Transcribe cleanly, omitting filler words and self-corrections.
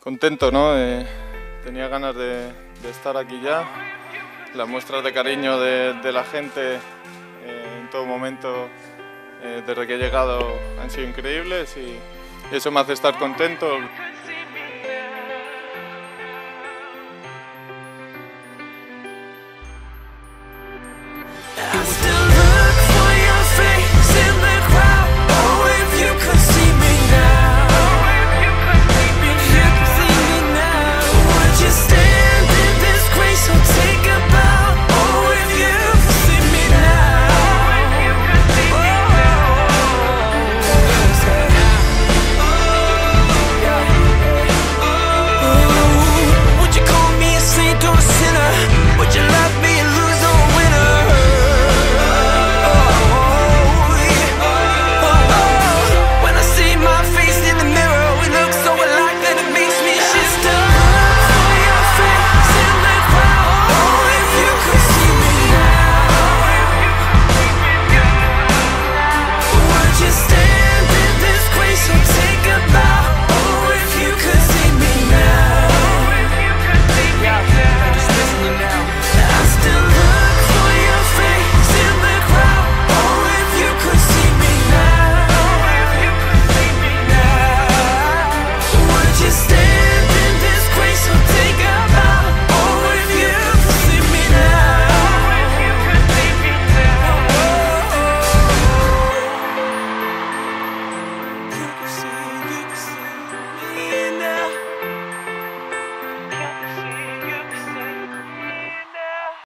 Contento, ¿no? Tenía ganas de estar aquí ya. Las muestras de cariño de la gente en todo momento desde que he llegado han sido increíbles y eso me hace estar contento.